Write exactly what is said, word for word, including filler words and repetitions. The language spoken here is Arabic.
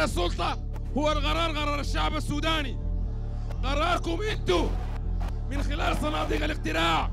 السلطة هو القرار، قرار الشعب السوداني، قراركم انتوا من خلال صناديق الاقتراع.